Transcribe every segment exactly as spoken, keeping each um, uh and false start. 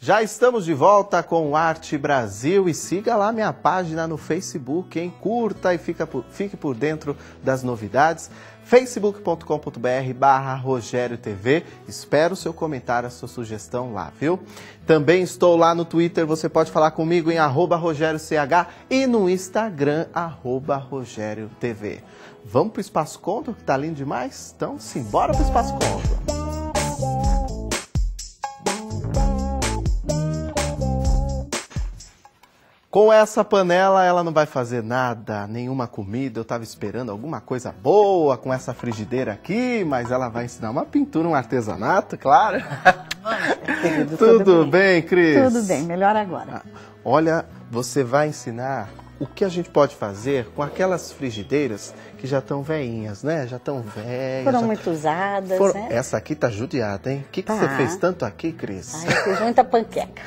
Já estamos de volta com Arte Brasil e siga lá minha página no Facebook, hein? Curta e fica por, fique por dentro das novidades. facebook ponto com ponto br barra Rogério T V. Espero o seu comentário, a sua sugestão lá, viu? Também estou lá no Twitter, você pode falar comigo em arroba Rogério C H e no Instagram, arroba Rogério T V. Vamos para o Espaço Condor, que tá lindo demais? Então, simbora para o Espaço Condor. Com essa panela ela não vai fazer nada, nenhuma comida. Eu estava esperando alguma coisa boa com essa frigideira aqui, mas ela vai ensinar uma pintura, um artesanato, claro. Querido, tudo, tudo bem, bem, Cris? Tudo bem, melhor agora. Olha, você vai ensinar o que a gente pode fazer com aquelas frigideiras que já estão velhinhas, né? Já estão velhas. Foram já... muito usadas, Foram... né? Essa aqui tá judiada, hein? O que, que Tá. você fez tanto aqui, Cris? Ah, eu fiz muita panqueca.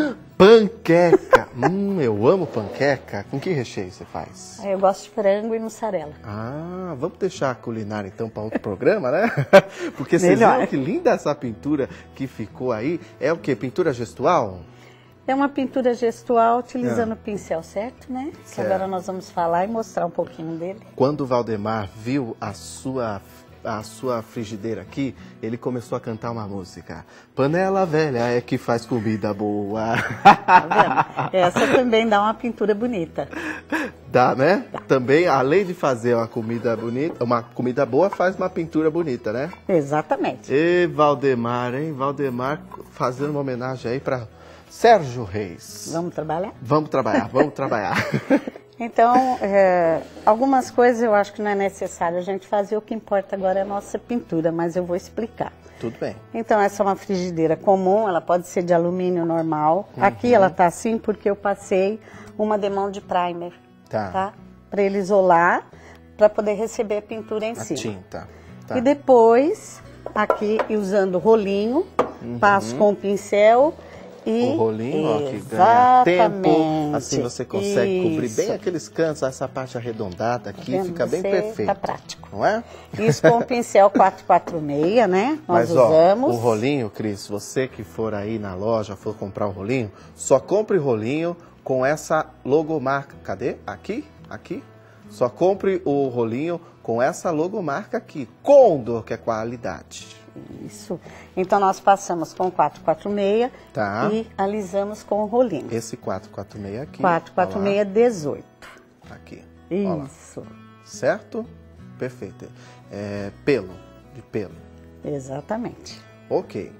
Panqueca! hum, eu amo panqueca. Com que recheio você faz? Eu gosto de frango e mussarela. Ah, vamos deixar a culinária então para outro programa, né? Porque vocês Melhor. viram que linda essa pintura que ficou aí. É o quê? Pintura gestual? É uma pintura gestual utilizando Ah. o pincel certo, né? Que Certo. agora nós vamos falar e mostrar um pouquinho dele. Quando o Valdemar viu a sua, a sua frigideira aqui, ele começou a cantar uma música. Panela velha é que faz comida boa. Tá vendo? Essa também dá uma pintura bonita. Dá, né? Também, além de fazer uma comida bonita, uma comida boa, faz uma pintura bonita, né? Exatamente. E Valdemar, hein? Valdemar fazendo uma homenagem aí para Sérgio Reis. Vamos trabalhar? Vamos trabalhar, vamos trabalhar. Então, é, algumas coisas eu acho que não é necessário a gente fazer, o que importa agora é a nossa pintura, mas eu vou explicar. Tudo bem. Então, essa é uma frigideira comum, ela pode ser de alumínio normal. Uhum. Aqui ela tá assim porque eu passei uma demão de primer, Tá. tá? Para ele isolar, para poder receber a pintura em A cima. tinta. Tá. E depois, aqui, usando o rolinho, passo com o pincel e... O rolinho, ó, que ganha tempo. Exatamente. Assim você consegue cobrir bem Isso. aqueles cantos, essa parte arredondada aqui, Tá vendo? fica bem Você perfeito. tá prático. Não é? Isso com o pincel quatro quatro seis, né? Nós Mas, ó, usamos. o rolinho, Cris, você que for aí na loja, for comprar o rolinho, só compre rolinho com essa logomarca. Cadê? Aqui? Aqui? Só compre o rolinho com essa logomarca aqui. Condor, que é qualidade. Isso. Então, nós passamos com quatro quatro seis Tá. e alisamos com o rolinho. Esse quatro quatro seis aqui. quatro quatro seis, dezoito. Ó lá. Aqui. Ó lá. Isso. Certo? Perfeito. É, pelo, de pelo. Exatamente. Ok.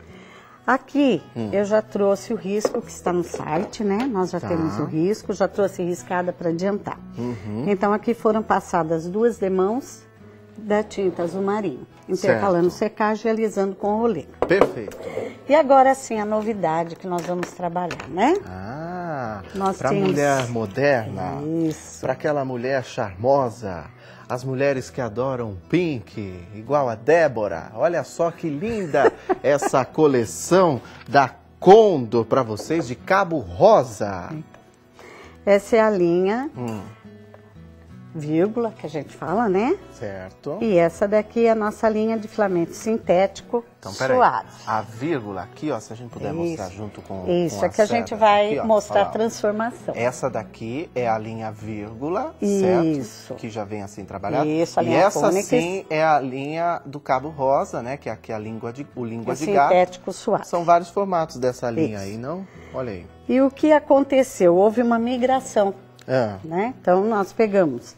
Aqui, eu já trouxe o risco que está no site, né? Nós já Tá. temos o risco, já trouxe riscada para adiantar. Uhum. Então, aqui foram passadas duas demãos da tinta azul marinho, intercalando Certo. secagem e alisando com o rolinho. Perfeito. E agora sim, a novidade que nós vamos trabalhar, né? Ah, Nós para tínhamos- mulher moderna, Isso. para aquela mulher charmosa, as mulheres que adoram pink, igual a Débora. Olha só que linda essa coleção da Condor para vocês de Cabo Rosa. Essa é a linha, Hum, vírgula, que a gente fala, né? certo. E essa daqui é a nossa linha de filamento sintético Então, peraí. suave. A vírgula aqui, ó, se a gente puder mostrar Isso. junto com Isso, com é que a gente seda. vai Aqui, ó, mostrar olha a lá, ó. transformação. Essa daqui é a linha vírgula, Isso. certo? Que já vem assim trabalhada. Isso, a e linha essa cônica. sim é a linha do cabo rosa, né? Que é aqui a língua de, o língua É de gato. sintético suave. São vários formatos dessa linha Isso. aí, não? Olha aí. E o que aconteceu? Houve uma migração, Ah, né? Então, nós pegamos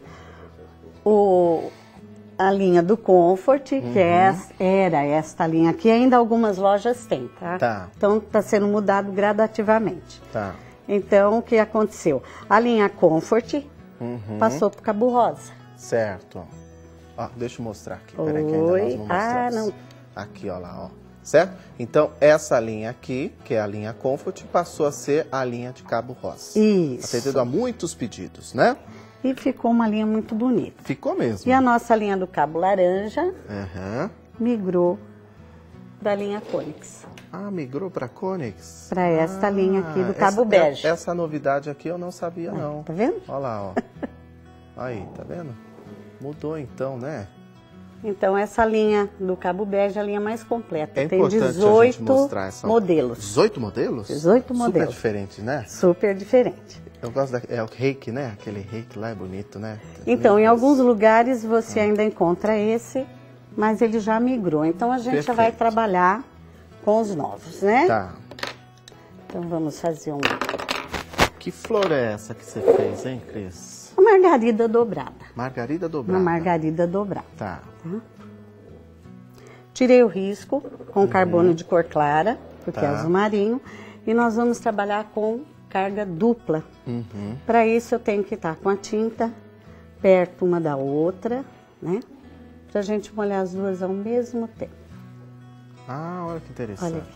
o, a linha do Comfort, que é, Uhum. era esta linha aqui, ainda algumas lojas têm, tá? Tá. Então, está sendo mudado gradativamente. tá. Então, o que aconteceu? A linha Comfort Uhum. passou para o Cabo Rosa. Certo. Ó, deixa eu mostrar aqui. Peraí que ainda Oi. nós não Ah, mostramos. não. Aqui, ó lá, ó. Certo? Então, essa linha aqui, que é a linha Comfort, passou a ser a linha de cabo rosa. Isso. Atendendo a muitos pedidos, né? E ficou uma linha muito bonita. Ficou mesmo. E a nossa linha do cabo laranja Aham. migrou da linha Conix Ah, migrou para Conix? para esta linha aqui do cabo essa, bege. Essa novidade aqui eu não sabia, não. Tá vendo? Olha lá, ó. Aí, tá vendo? Mudou então, né? Então, essa linha do Cabo Bege é a linha mais completa. É Tem importante dezoito a gente mostrar essa... modelos. dezoito modelos? dezoito modelos. Super diferente, né? Super diferente. Eu gosto da... É o reiki, né? Aquele reiki lá é bonito, né? Então, em alguns lugares você ah. ainda encontra esse, mas ele já migrou. Então, a gente Perfeito. já vai trabalhar com os novos, né? Tá. Então, vamos fazer um... Que flor é essa que você fez, hein, Cris? Uma margarida dobrada. Margarida dobrada. Uma margarida dobrada. Tá. tá? Tirei o risco com uhum. carbono de cor clara, porque tá. é azul marinho. E nós vamos trabalhar com carga dupla. Uhum. Para isso eu tenho que estar com a tinta perto uma da outra, né? Pra gente molhar as duas ao mesmo tempo. Ah, olha que interessante. Olha aqui.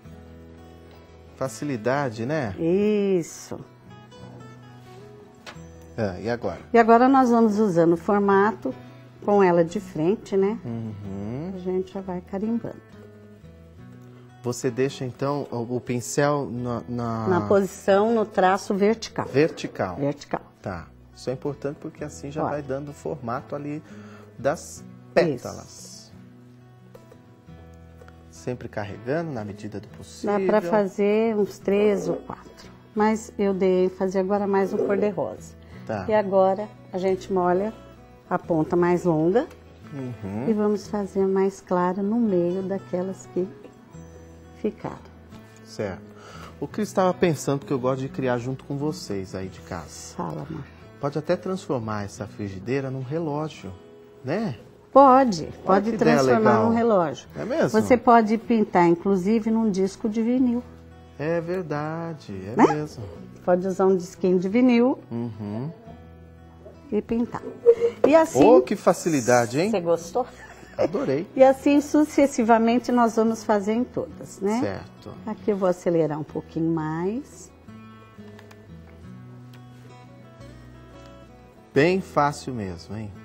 Facilidade, né? Isso. Ah, e agora? E agora nós vamos usando o formato com ela de frente, né? Uhum. A gente já vai carimbando. Você deixa, então, o, o pincel na, na... Na posição, no traço vertical. Vertical. Vertical. Tá. Isso é importante porque assim já Olha. vai dando o formato ali das pétalas. Isso. Sempre carregando na medida do possível. Dá para fazer uns três ou quatro. Mas eu dei fazer agora mais um cor-de-rosa. Tá. E agora a gente molha a ponta mais longa. Uhum. E vamos fazer mais clara no meio daquelas que ficaram. Certo. O Cris estava pensando que eu gosto de criar junto com vocês aí de casa. Fala, amor. Pode até transformar essa frigideira num relógio, né? Pode, pode transformar num relógio. É mesmo? Você pode pintar, inclusive, num disco de vinil. É verdade, é né? mesmo. Pode usar um disquinho de vinil uhum. e pintar. E assim... Oh, que facilidade, hein? Você gostou? Adorei. E assim, sucessivamente, nós vamos fazer em todas, né? Certo. Aqui eu vou acelerar um pouquinho mais. Bem fácil mesmo, hein?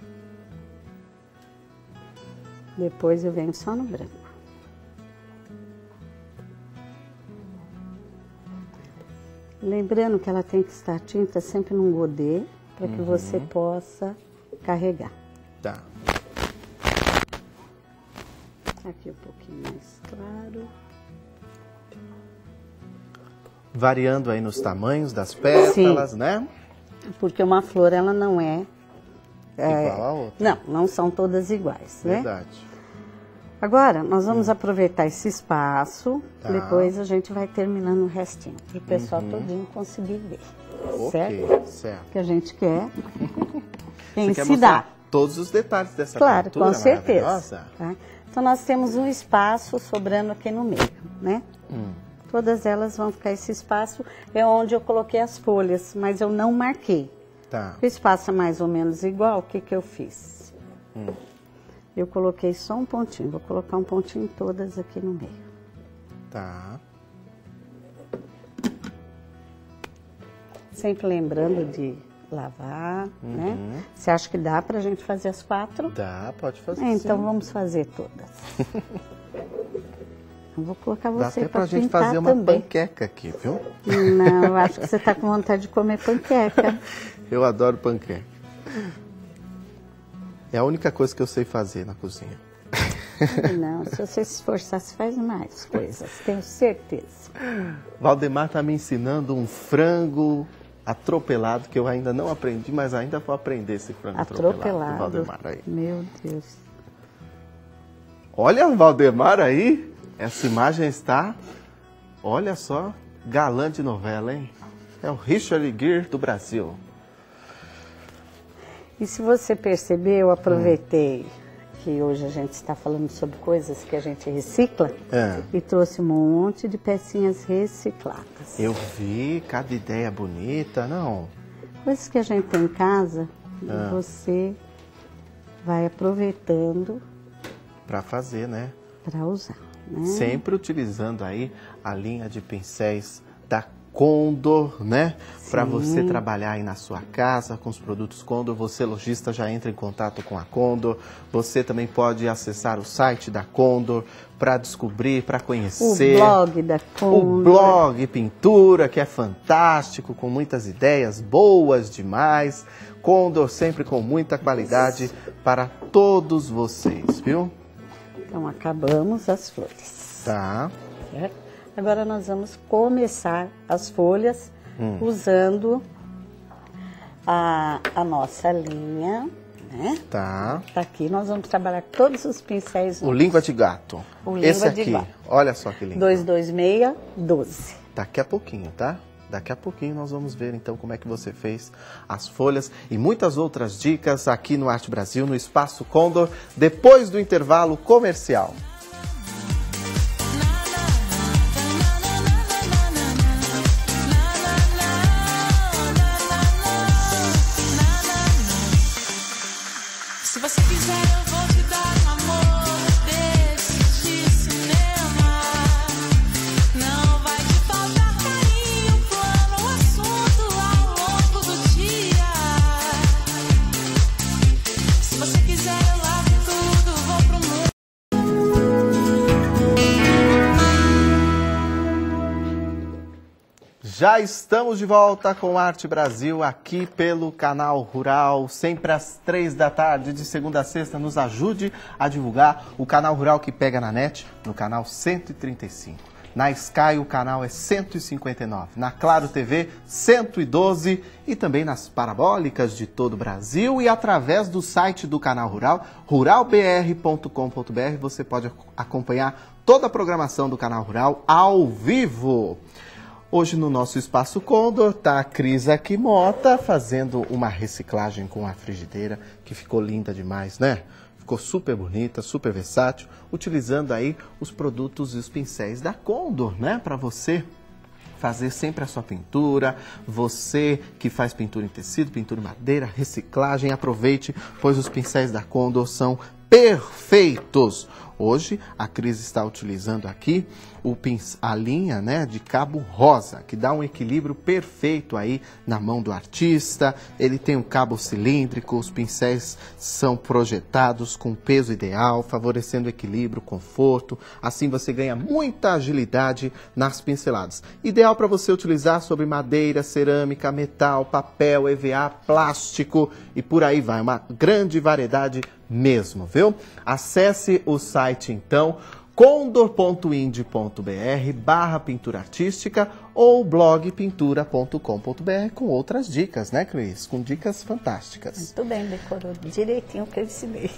Depois eu venho só no branco. Lembrando que ela tem que estar tinta sempre num godê, para que uhum. você possa carregar. Tá. Aqui um pouquinho mais claro. Variando aí nos tamanhos das pétalas, Sim. né? Porque uma flor, ela não é... é igual a outra. Não, não são todas iguais, né? Verdade. Agora, nós vamos hum. aproveitar esse espaço, tá. depois a gente vai terminando o restinho, para o pessoal uhum. todinho conseguir ver. Ok, certo? certo. Que a gente quer Você quer mostrar todos os detalhes dessa claro, pintura com certeza. maravilhosa? Tá? Então, nós temos um espaço sobrando aqui no meio, né? Hum. Todas elas vão ficar, esse espaço é onde eu coloquei as folhas, mas eu não marquei. Tá. O espaço é mais ou menos igual, o que que eu fiz? Hum. Eu coloquei só um pontinho, vou colocar um pontinho em todas aqui no meio. Tá. Sempre lembrando de lavar, uhum. né? Você acha que dá pra gente fazer as quatro? Dá, pode fazer. É, então sim. vamos fazer todas. Eu vou colocar Dá você até pra pra gente pintar fazer uma também. panqueca aqui, viu? Não, eu acho que você tá com vontade de comer panqueca. Eu adoro panqueca. É a única coisa que eu sei fazer na cozinha. Não, se você se esforçar, você faz mais coisas, tenho certeza. Valdemar está me ensinando um frango atropelado, que eu ainda não aprendi, mas ainda vou aprender esse frango atropelado. Atropelado, Valdemar aí. Meu Deus. Olha o Valdemar aí, essa imagem está, olha só, galã de novela, hein? É o Richard Gere do Brasil. E se você perceber, eu aproveitei hum. que hoje a gente está falando sobre coisas que a gente recicla é. e trouxe um monte de pecinhas recicladas. Eu vi, cada ideia bonita, não? Coisas que a gente tem em casa é. e você vai aproveitando para fazer, né? Para usar, né? Sempre utilizando aí a linha de pincéis da Condor, né? Para você trabalhar aí na sua casa com os produtos Condor, você lojista já entra em contato com a Condor. Você também pode acessar o site da Condor para descobrir, para conhecer. O blog da Condor. O blog Pintura, que é fantástico, com muitas ideias boas demais. Condor sempre com muita qualidade para todos vocês, viu? Então acabamos as flores. Tá. Certo? Agora nós vamos começar as folhas hum. usando a, a nossa linha, né? Tá. Tá aqui, nós vamos trabalhar todos os pincéis. O língua de gato. O Esse língua de aqui, gato. olha só que lindo. dois dois seis, doze. Daqui a pouquinho, tá? Daqui a pouquinho nós vamos ver então como é que você fez as folhas e muitas outras dicas aqui no Arte Brasil, no Espaço Condor, depois do intervalo comercial. Se você quiser, eu vou te dar um amor desses de cinema. Não vai te faltar carinho, plano, assunto ao longo do dia. Se você quiser, eu largo tudo, vou pro mundo. Já estamos de volta com Arte Brasil aqui pelo Canal Rural, sempre às três da tarde, de segunda a sexta. Nos ajude a divulgar o Canal Rural que pega na net, no canal cento e trinta e cinco. Na Sky o canal é cento e cinquenta e nove, na Claro T V cento e doze e também nas parabólicas de todo o Brasil e através do site do Canal Rural, rural b r ponto com ponto b r, você pode acompanhar toda a programação do Canal Rural ao vivo. Hoje no nosso Espaço Condor está a Cris Akimota fazendo uma reciclagem com a frigideira, que ficou linda demais, né? Ficou super bonita, super versátil, utilizando aí os produtos e os pincéis da Condor, né? Para você fazer sempre a sua pintura, você que faz pintura em tecido, pintura em madeira, reciclagem, aproveite, pois os pincéis da Condor são perfeitos. Hoje a Cris está utilizando aqui o pinc- a linha, né, de cabo rosa, que dá um equilíbrio perfeito aí na mão do artista. Ele tem um cabo cilíndrico, os pincéis são projetados com peso ideal, favorecendo o equilíbrio, conforto. Assim você ganha muita agilidade nas pinceladas. Ideal para você utilizar sobre madeira, cerâmica, metal, papel, E V A, plástico e por aí vai. Uma grande variedade mesmo, viu? Acesse o site então condor ponto ind ponto b r barra pintura artística ou blog pintura ponto com ponto b r com outras dicas, né, Cris? Com dicas fantásticas. Muito bem, decorou direitinho o que eu ensinei.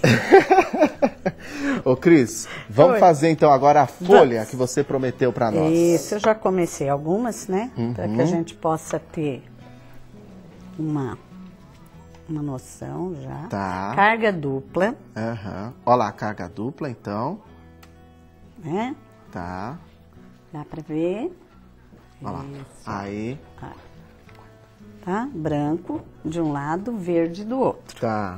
Ô, Cris, vamos Oi. fazer então agora a folha vamos. que você prometeu para nós. Isso, eu já comecei algumas, né? Uhum. Para que a gente possa ter uma... uma noção já. Tá. Carga dupla. Aham. Uhum. Olha lá, carga dupla, então. Né? Tá. Dá pra ver. Olha lá. Aí. Tá? Branco de um lado, verde do outro. Tá.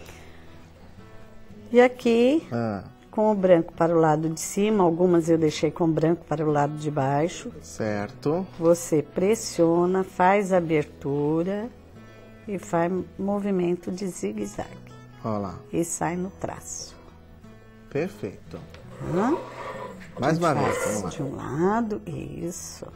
E aqui, ah. com o branco para o lado de cima, algumas eu deixei com branco para o lado de baixo. Certo. Você pressiona, faz a abertura e faz movimento de zigue-zague. Olha lá. E sai no traço. Perfeito. Hum? Mais uma vez, vamos lá. De um lado, isso.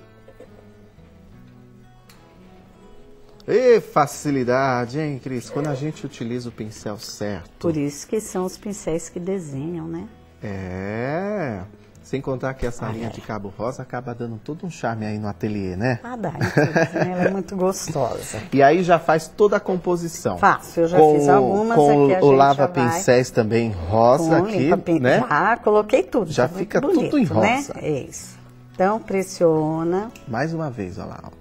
E facilidade, hein, Cris? Quando a gente utiliza o pincel certo. Por isso que são os pincéis que desenham, né? É... Sem contar que essa ah, linha é. de cabo rosa acaba dando todo um charme aí no ateliê, né? Ah, dá. Ela é muito gostosa. E aí já faz toda a composição. Faço, eu já com, fiz algumas com aqui. A o gente lava-pincéis também rosa com aqui, pin... né? Já coloquei tudo. Já tá fica bonito, tudo em rosa. Né? É isso. Então, pressiona. Mais uma vez, olha lá.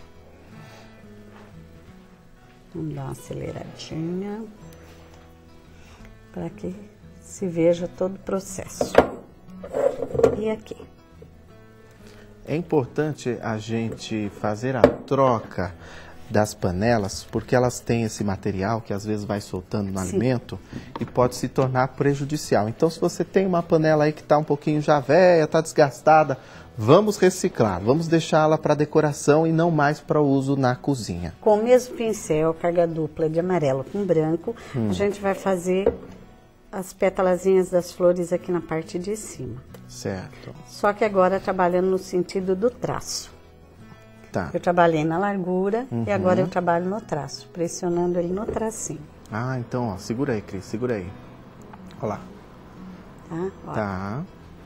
Vamos dar uma aceleradinha. Para que se veja todo o processo. E aqui. É importante a gente fazer a troca das panelas, porque elas têm esse material que às vezes vai soltando no Sim. alimento e pode se tornar prejudicial. Então, se você tem uma panela aí que está um pouquinho já velha, está desgastada, vamos reciclar, vamos deixá-la para decoração e não mais para uso na cozinha. Com o mesmo pincel, carga dupla de amarelo com branco, Hum. a gente vai fazer as pétalazinhas das flores aqui na parte de cima. Certo. Só que agora trabalhando no sentido do traço. Tá. Eu trabalhei na largura Uhum. e agora eu trabalho no traço, pressionando ele no tracinho, Ah, então, ó, segura aí, Cris, segura aí. Olha lá. tá? Ó, Tá.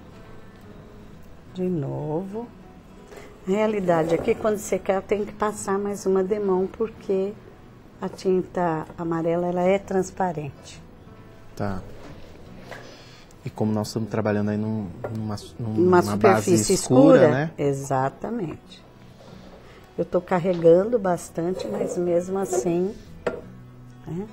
De novo. A realidade aqui, quando você quer, tem que passar mais uma demão, porque a tinta amarela, ela é transparente. Tá. E como nós estamos trabalhando aí num, numa, numa Uma base superfície escura, escura, né? Exatamente. Eu estou carregando bastante, mas mesmo assim, né?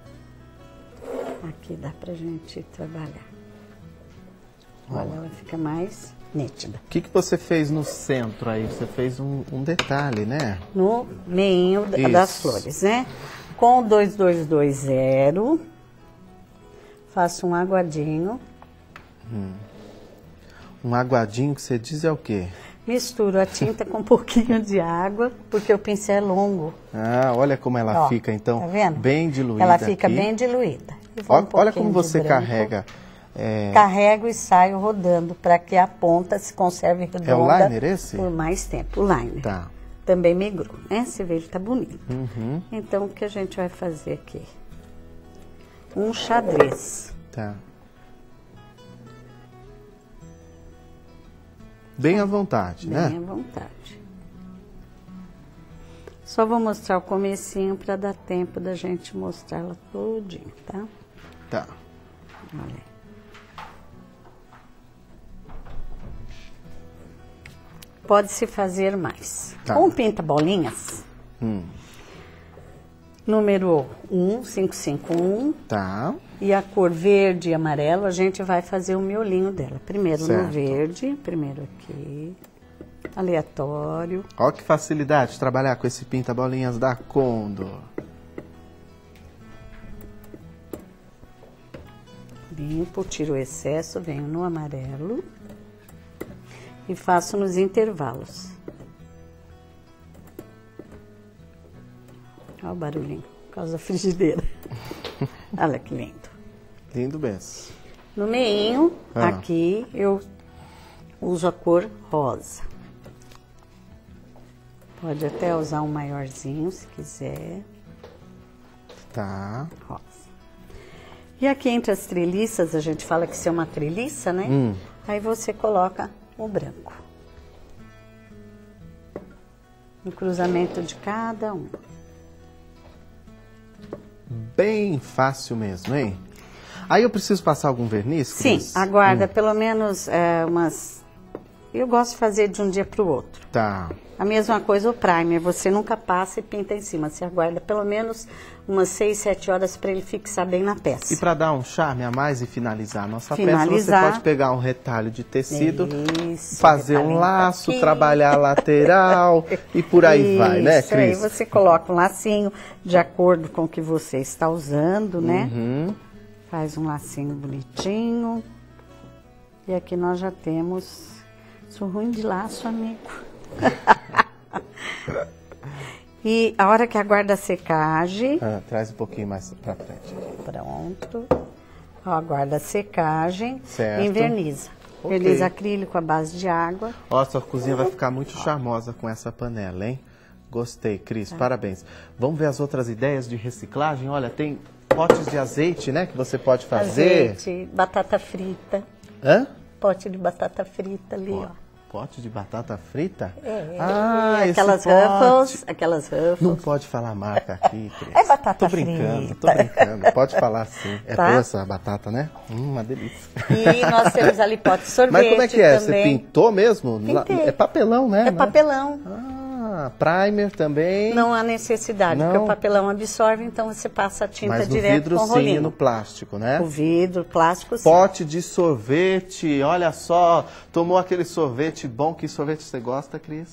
Aqui dá pra gente trabalhar. Olha, ela fica mais nítida. O que, que você fez no centro aí? Você fez um, um detalhe, né? No meio da- Isso. das flores, né? Com o dois dois dois zero, faço um aguadinho. Um aguadinho que você diz é o quê? Misturo a tinta com um pouquinho de água, porque o pincel é longo. Ah, olha como ela Ó, fica, então, tá vendo? bem diluída Ela fica aqui. bem diluída. E vou Ó- um Olha pouquinho como de você branco. carrega. É, Carrego e saio rodando para que a ponta se conserve redonda É o liner esse? por mais tempo. O liner. Tá. Também migrou, né? Você vê, ele tá bonito. Uhum, Então, o que a gente vai fazer aqui? Um xadrez. tá. Bem à vontade, Bem né? à vontade. Só vou mostrar o comecinho para dar tempo da gente mostrar ela todinha, tá? Tá. Olha aí. Pode-se fazer mais. Tá. Com pinta-bolinhas, Hum, número um, cinco cinco um, tá. e a cor verde e amarelo, a gente vai fazer o miolinho dela. Primeiro Certo. no verde, primeiro aqui, aleatório. Ó que facilidade de trabalhar com esse pinta-bolinhas da Condor. Limpo, tiro o excesso, venho no amarelo e faço nos intervalos. Olha o barulhinho, por causa da frigideira. Olha que lindo. Lindo mesmo. No meinho, Ah. aqui, eu uso a cor rosa. Pode até usar um maiorzinho, se quiser. Tá. Rosa. E aqui entre as treliças, a gente fala que isso é uma treliça, né? Hum. Aí você coloca o branco. No cruzamento de cada um. Bem fácil mesmo, hein? Aí eu preciso passar algum verniz, Sim, Cris? aguarda pelo menos é, umas... Eu gosto de fazer de um dia para o outro. Tá. A mesma coisa o primer, você nunca passa e pinta em cima. Você aguarda pelo menos umas seis, sete horas para ele fixar bem na peça. E para dar um charme a mais e finalizar a nossa Finalizar. peça, você pode pegar um retalho de tecido, Isso, fazer um retalhinho laço, aqui. trabalhar a lateral e por aí vai, né, Isso, aí Cris? você coloca um lacinho de acordo com o que você está usando, né? Uhum. Faz um lacinho bonitinho. E aqui nós já temos... Sou ruim de laço, amigo. E a hora que aguarda a secagem... Ah, traz um pouquinho mais pra frente. Pronto. Ó, aguarda a secagem. Certo. Inverniza. Ok. Verniz acrílico à base de água. Ó, sua cozinha vai ficar muito charmosa com essa panela, hein? Gostei, Cris, Tá. parabéns. Vamos ver as outras ideias de reciclagem? Olha, tem potes de azeite, né, que você pode fazer. Azeite, batata frita. Hã? Pote de batata frita ali, ó. Pote de batata frita? É, Ah, esse aquelas pote. Ruffles, aquelas Ruffles. Não pode falar marca aqui, Cris. É batata Tô brincando, frita. tô brincando. Pode falar sim. É Tá? boa essa batata, né? Hum, uma delícia. E nós temos ali pote de sorvete Mas como é que é? também. Você pintou mesmo? Pintei. É papelão, né? É papelão. Ah, primer também. Não há necessidade, Não. porque o papelão absorve, então você passa a tinta Mas no direto vidro com o sim, rolinho. e no plástico, né? O vidro, plástico sim. Pote de sorvete, olha só, tomou aquele sorvete bom. Que sorvete você gosta, Cris?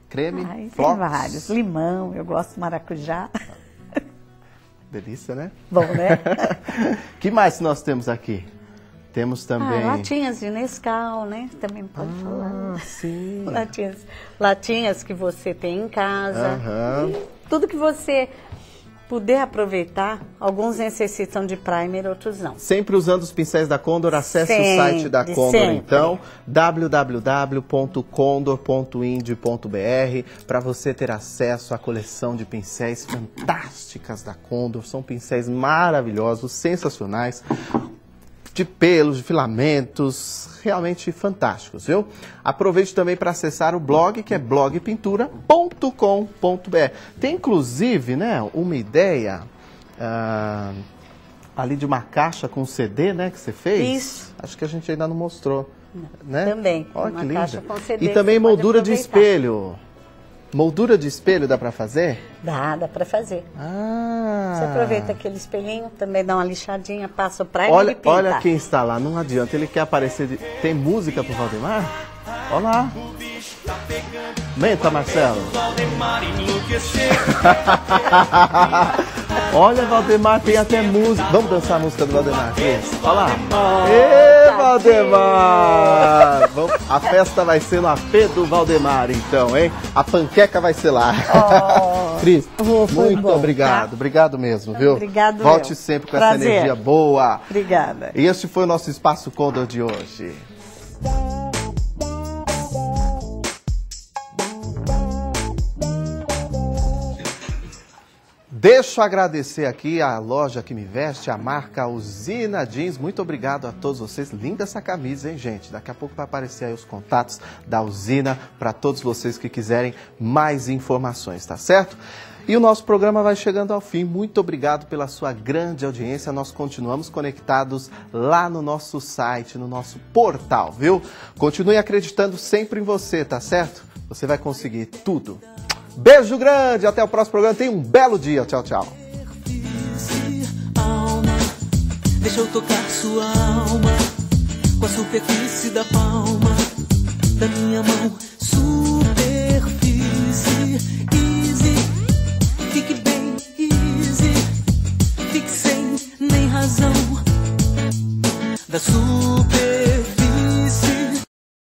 creme, Ai, tem flocos. vários. Limão, eu gosto de maracujá. Delícia, né? Bom, né? Que mais nós temos aqui? Temos também... Ah, latinhas de Nescau, né? Também pode Ah, falar. sim. Latinhas, latinhas que você tem em casa. Aham. E tudo que você puder aproveitar. Alguns necessitam de primer, outros não. Sempre usando os pincéis da Condor, acesse Sempre, o site da Condor, sempre. então, w w w ponto condor ponto ind ponto b r, para você ter acesso à coleção de pincéis fantásticas da Condor. São pincéis maravilhosos, sensacionais, de pelos, de filamentos, realmente fantásticos, viu? Aproveite também para acessar o blog, que é blog pintura ponto com ponto b r. Tem inclusive, né, uma ideia ah, ali de uma caixa com C D, né, que você fez? Isso. Acho que a gente ainda não mostrou, né? Também, Olha uma que linda. caixa com C D E que também você pode moldura de aproveitar. espelho. Moldura de espelho dá para fazer? Dá, dá pra fazer. Ah. Você aproveita aquele espelhinho, também dá uma lixadinha, passa o primer Olha, e pinta. olha quem está lá, não adianta, ele quer aparecer. De... Tem música pro Valdemar? Olha lá. Menta, Marcelo. Olha, Valdemar, tem até música. Vamos dançar a música do Valdemar, Cris? Olha lá. Ê, Valdemar! Vamos... A festa vai ser no A P do Valdemar, então, hein? A panqueca vai ser lá. Oh. Cris, Oh, foi muito bom, obrigado. tá? Obrigado mesmo, viu? Obrigado, Volte eu. sempre com Prazer. essa energia boa. Obrigada. E este foi o nosso Espaço Condor de hoje. Deixo agradecer aqui a loja que me veste, a marca Usina Jeans. Muito obrigado a todos vocês. Linda essa camisa, hein, gente? Daqui a pouco vai aparecer aí os contatos da Usina para todos vocês que quiserem mais informações, tá certo? E o nosso programa vai chegando ao fim. Muito obrigado pela sua grande audiência. Nós continuamos conectados lá no nosso site, no nosso portal, viu? Continue acreditando sempre em você, tá certo? Você vai conseguir tudo. Beijo grande, até o próximo programa. Tenha um belo dia. Tchau, tchau. Alma, deixa eu tocar sua alma com a superfície da palma da minha mão. Superfície, easy, fique bem easy, fique sem nem razão da super